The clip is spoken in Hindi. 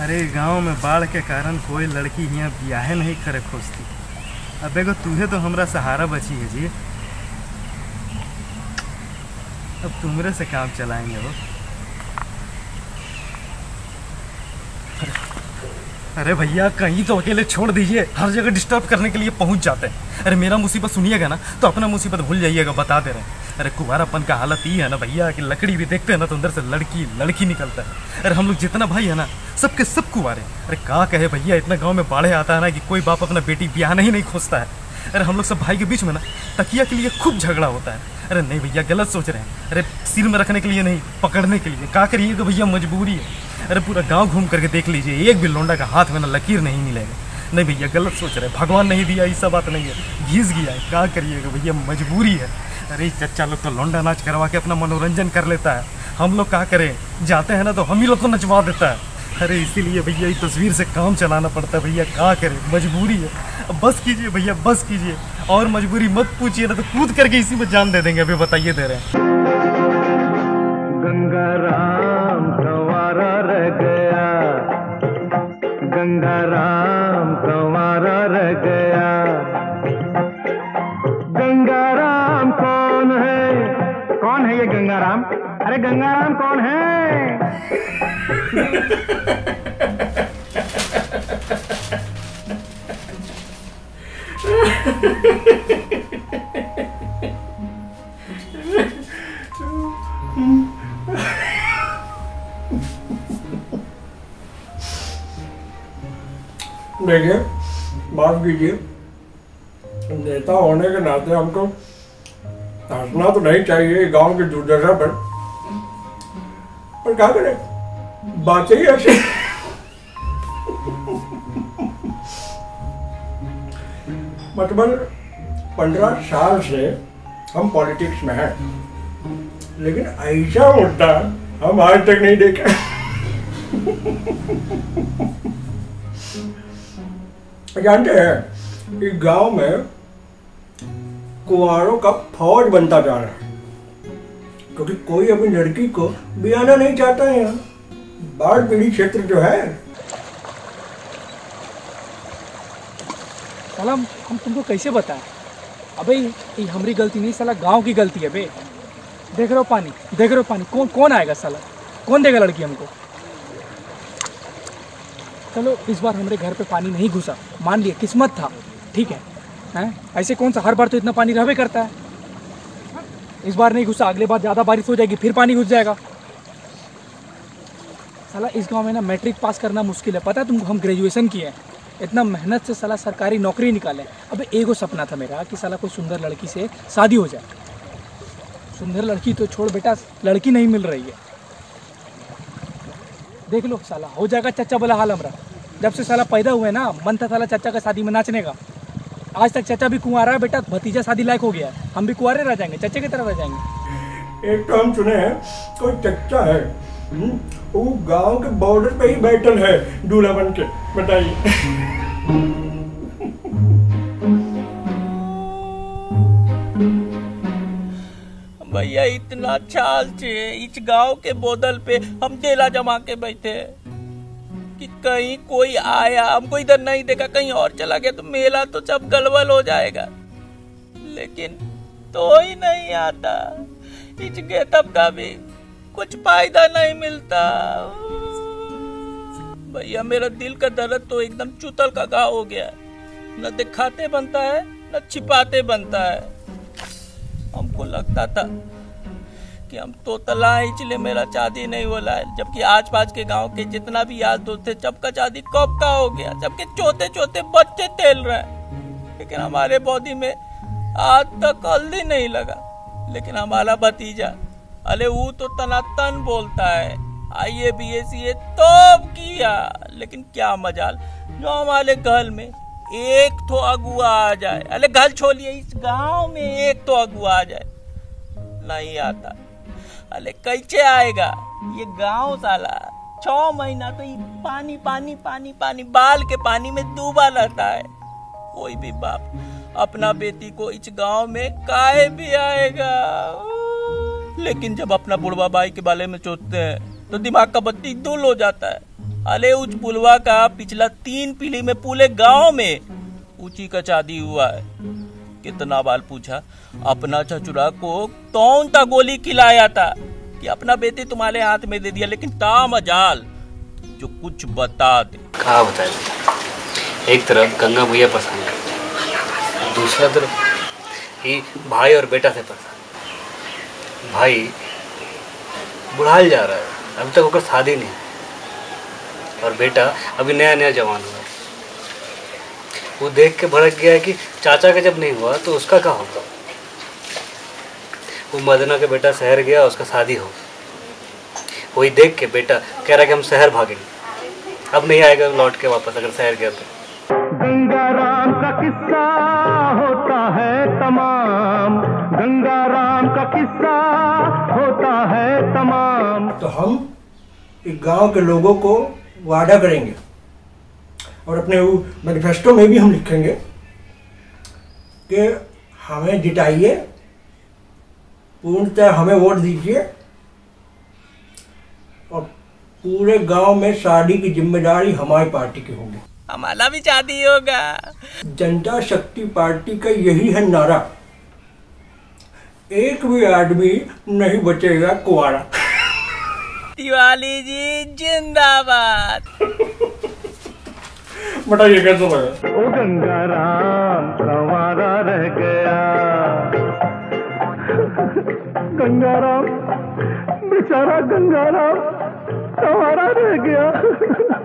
अरे गांव में बाढ़ के कारण कोई लड़की यहाँ ब्याहे नहीं करे खोजती। अब एगो तुहे तो हमरा सहारा बची है जी। अब तुमरे से काम चलाएंगे वो। अरे भैया कहीं तो अकेले छोड़ दीजिए, हर जगह डिस्टर्ब करने के लिए पहुंच जाते हैं। अरे मेरा मुसीबत सुनिएगा ना तो अपना मुसीबत भूल जाइएगा, बता दे रहे हैं। अरे कुंवारापन का हालत ये है ना भैया कि लकड़ी भी देखते हैं ना तो अंदर से लड़की लड़की निकलता है। अरे हम लोग जितना भाई है ना सबके सब कुंवारे। अरे क्या कहे भैया, इतना गाँव में बाढ़े आता है ना कि कोई बाप अपना बेटी ब्याह ही नहीं खोजता है। अरे हम लोग सब भाई के बीच में ना तकिया के लिए खूब झगड़ा होता है। अरे नहीं भैया गलत सोच रहे हैं। अरे सिर में रखने के लिए नहीं, पकड़ने के लिए। क्या करिएगा भैया, मजबूरी है। अरे पूरा गांव घूम करके देख लीजिए, एक भी लौंडा का हाथ में ना लकीर नहीं मिलेगा। नहीं भैया गलत सोच रहे हैं, भगवान नहीं दिया ऐसा बात नहीं है, घिस गया है। क्या करिएगा भैया, मजबूरी है। अरे चच्चा लोग तो लौंडा नाच करवा के अपना मनोरंजन कर लेता है, हम लोग क्या करें, जाते हैं ना तो हम ही लोग को नचवा देता है। अरे इसीलिए भैया इस तस्वीर से काम चलाना पड़ता है भैया, क्या करें, मजबूरी है। अब बस कीजिए भैया, बस कीजिए, और मजबूरी मत पूछिए ना तो कूद करके इसी में जान दे देंगे। अभी बताइए दे रहे हैं। गंगा राम कंवारा रह गया, गंगा राम कंवारा रह गया। गंगा राम कौन है ये गंगा राम? अरे गंगा राम कौन है? देखिए माफ कीजिए, नेता होने के नाते हमको हंसना तो नहीं चाहिए गांव की दुर्दशा पर क्या करें, बात ही ऐसे। मतलब 15 साल से हम पॉलिटिक्स में हैं, लेकिन ऐसा मुद्दा हम आज तक नहीं देखे। जानते हैं कि गांव में कुंवारों का फौज बनता जा रहा है, क्योंकि कोई अपनी लड़की को ब्याहना नहीं चाहता है। यहाँ बाढ़ पीड़ित क्षेत्र जो है। साला हम तुमको कैसे बताएं? अबे ये हमारी गलती नहीं, साला गांव की गलती है बे। देख रहे हो पानी, देख रहे हो पानी, कौन आएगा साला, कौन देगा लड़की हमको? चलो इस बार हमारे घर पे पानी नहीं घुसा, मान लिया किस्मत था, ठीक है हैं? ऐसे कौन सा हर बार तो इतना पानी रहबे करता है। इस बार नहीं घुसा, अगले बार ज़्यादा बारिश हो जाएगी फिर पानी घुस जाएगा। साला इस गांव में ना मैट्रिक पास करना मुश्किल है, पता है तुमको? हम ग्रेजुएशन किए हैं, इतना मेहनत से साला सरकारी नौकरी निकाले। अब एगो सपना था मेरा कि साला कोई सुंदर लड़की से शादी हो जाए। सुंदर लड़की तो छोड़ बेटा, लड़की नहीं मिल रही है। देख लो साला हो जाएगा चच्चा वाला हाल हमारा। जब से साला पैदा हुए ना मन था साला चच्चा का शादी में नाचने का। आज तक चच्चा भी कुंवारा है बेटा, भतीजा शादी लायक हो गया है, हम भी कुंवारे रह जाएंगे, चच्चे की तरह रह जाएंगे। एक तो हम सुने हैं कोई चच्चा है, वो गांव के बॉर्डर पे ही बैठल है दूल्हा बन के, बताइए। भैया इतना चाल से इस गांव के बोदल पे हम डेला जमा के बैठे कि कहीं कोई आया, हमको इधर नहीं देखा, कहीं और चला गया तो मेला तो सब गलबल हो जाएगा। लेकिन तो ही नहीं आता, इस गेटअप का भी कुछ फायदा नहीं मिलता। भैया मेरा दिल का दर्द तो एकदम चुतल का घाव हो गया, न दिखाते बनता है न छिपाते बनता है। हमको लगता था कि हम तो तला इसलिए मेरा शादी नहीं होला है, जबकि आस पास के गांव के जितना भी यार दोस्त थे सबका शादी कब का हो गया, सबके छोटे छोटे बच्चे तेल रहे हैं। लेकिन हमारे बॉडी में आज तक हल्दी नहीं लगा। लेकिन हमारा भतीजा, अरे वो तो तनातन बोलता है, IABA तो किया, लेकिन क्या मजाल जो हमारे घर में एक तो अगुआ आ जाए। अरे घर छोड़िए, इस गांव में एक तो अगुआ आ जाए, नहीं आता। अरे कैसे आएगा ये गांव साला 6 महीना तो ये पानी पानी पानी पानी बाल के पानी में डूबा रहता है। कोई भी बाप अपना बेटी को इस गांव में काहे भी आएगा। लेकिन जब अपना बुढ़वा भाई के बारे में सोचते हैं तो दिमाग का बत्ती दूल हो जाता है। अरे उस बुलवा का पिछला 3 पीढ़ी में पूरे गांव में ऊंची का शादी हुआ है। कितना बार पूछा अपना चचुरा को कौन सा गोली खिलाया था कि अपना बेटी तुम्हारे हाथ में दे दिया, लेकिन ता मजाल जो कुछ बता दे। कहा बताए बेटा, एक तरफ गंगा भैया परेशान कर, दूसरा तरफ ये भाई और बेटा से परेशान। भाई बुढ़ाल जा रहा है, अभी तक होकर शादी नहीं, और बेटा अभी नया नया जवान हुआ है। वो देख के भड़क गया है कि चाचा का जब नहीं हुआ तो उसका क्या होगा। वो मदना का बेटा शहर गया, उसका शादी हो, वही देख के बेटा कह रहा है कि हम शहर भागेंगे, अब नहीं आएगा लौट के वापस अगर शहर गया तो। गंगाराम का किस्सा होता है तमाम, गंगाराम का किस्सा होता है तमाम। तो हम एक गांव के लोगों को वादा करेंगे और अपने मैनिफेस्टो में भी हम लिखेंगे कि हमें जिताइए, पूर्णतः हमें वोट दीजिए और पूरे गांव में शादी की जिम्मेदारी हमारी पार्टी की होगी। हमारा भी शादी होगा। जनता शक्ति पार्टी का यही है नारा, एक भी आदमी नहीं बचेगा कुंवारा। तिवारी जी जिंदाबाद। बताइए कैसे लगा? ओ गंगाराम कंवारा रह गया, गंगाराम बेचारा गंगाराम कंवारा रह गया।